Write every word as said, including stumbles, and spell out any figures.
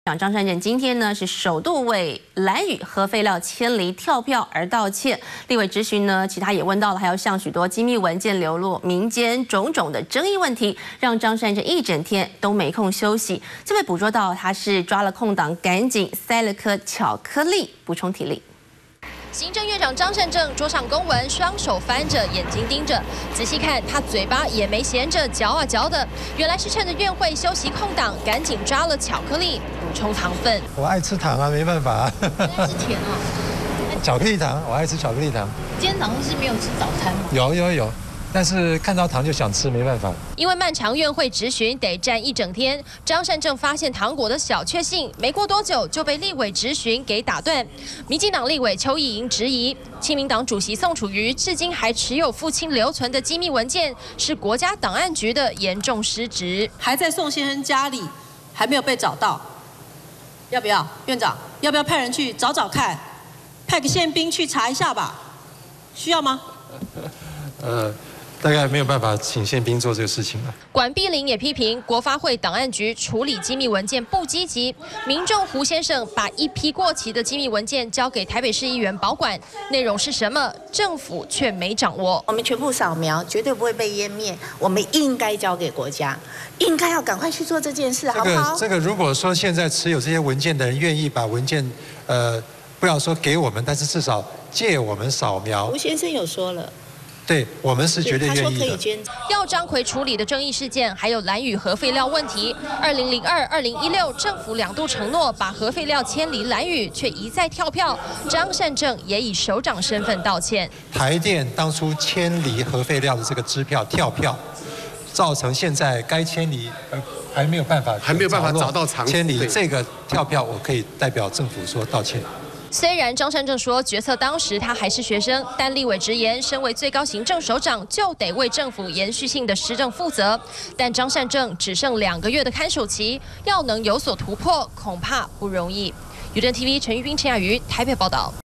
长张善政今天呢是首度为蓝屿核废料迁离跳票而道歉。立委质询呢，其他也问到了，还有像许多机密文件流落民间种种的争议问题，让张善政一整天都没空休息。就被捕捉到他是抓了空档，赶紧塞了颗巧克力补充体力。 行政院长张善政桌上公文，双手翻着，眼睛盯着。仔细看，他嘴巴也没闲着，嚼啊嚼的。原来是趁着院会休息空档，赶紧抓了巧克力补充糖分。 我爱吃糖啊，没办法、啊。 爱吃甜哦。 巧克力糖，我爱吃巧克力糖。 今天早上是没有吃早餐吗？ 有有有。 但是看到糖就想吃，没办法。 因为漫长院会质询得站一整天，张善政发现糖果的小确幸，没过多久就被立委质询给打断。民进党立委邱意莹质疑，亲民党主席宋楚瑜至今还持有父亲留存的机密文件，是国家档案局的严重失职。 还在宋先生家里，还没有被找到，要不要？院长，要不要派人去找找看？派个宪兵去查一下吧，需要吗？ 呃。 大概没有办法请宪兵做这个事情了。 管碧玲也批评国发会档案局处理机密文件不积极，民众胡先生把一批过期的机密文件交给台北市议员保管，内容是什么，政府却没掌握。 我们全部扫描，绝对不会被湮灭。我们应该交给国家，应该要赶快去做这件事，好不好？ 这个这个，如果说现在持有这些文件的人愿意把文件，呃，不要说给我们，但是至少借我们扫描。 吴先生有说了。 对我们是绝对愿意的。 要张奎处理的争议事件，还有蓝屿核废料问题。二零零二、二零一六，政府两度承诺把核废料迁离蓝屿，却一再跳票。张善政也以首长身份道歉。 台电当初迁离核废料的这个支票跳票，造成现在该迁离呃还没有办法， 还没有办法找到场迁离这个跳票，我可以代表政府说道歉。 虽然张善政说决策当时他还是学生，但立委直言，身为最高行政首长就得为政府延续性的施政负责。但张善政只剩两个月的看守期，要能有所突破，恐怕不容易。U T N T V 陈玉斌、陈雅瑜台北报道。